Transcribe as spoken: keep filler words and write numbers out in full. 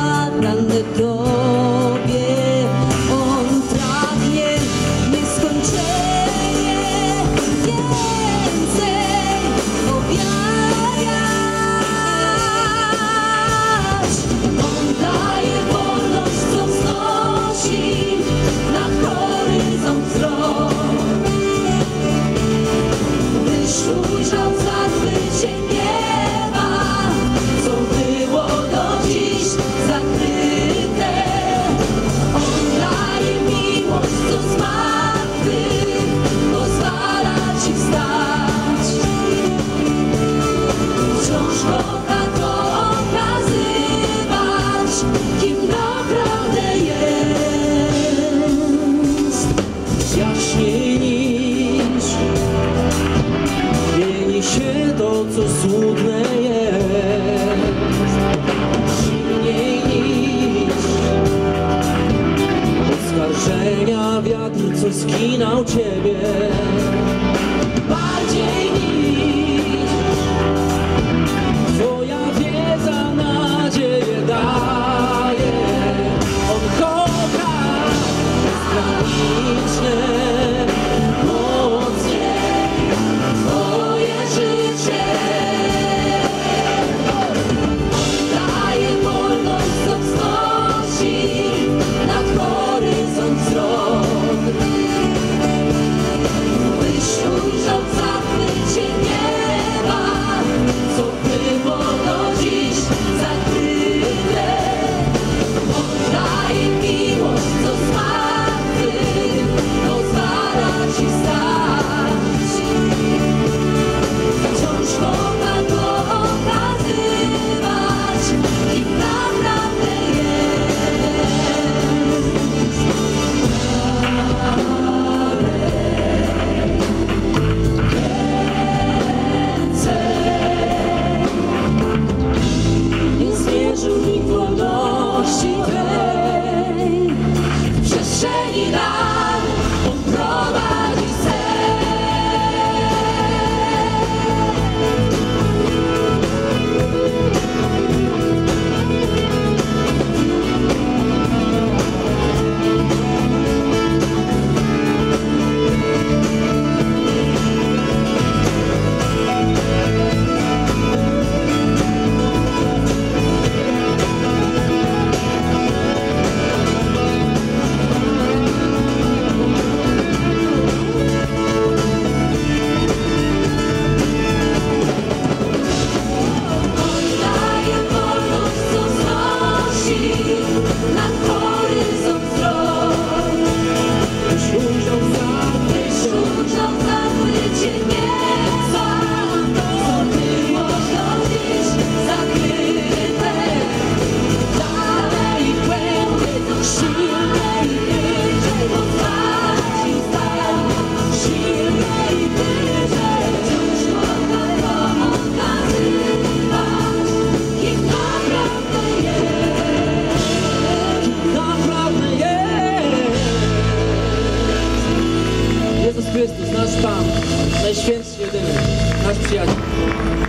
dane Tobie. On pragnie nieskończenie więcej objawiać. On daje wolność, co wznosi na horyzont wzrok. Byś ujrzał zachwycie nieba, co było do dziś zakryte. On daje miłość, co z martwych pozwala ci wstać. Wciąż kocha to okazywać, kim naprawdę jest. Jaśniej niż mieni się to, co złudne jest. Silniej niż oskarżenia wiatr, co skinął ciebie. Bardziej niż twoja wiedza nadzieję daje. On kocha bezgraniczne, mocniej twoje życie. On daje wolność, co wznosi nad horyzont wzrok. Byś ujrzał zachwycie nieba, co było do dziś zakryte. On daje miłość, co z martwych pozwala ci wstać. Wciąż kocha to okazywać, kim naprawdę jest. Nie zmierzył mi wolności tej, w przestrzeni nam on prowadzi Jezus Chrystus, nasz Pan, najświętszy, jedyny, nasz przyjaciel.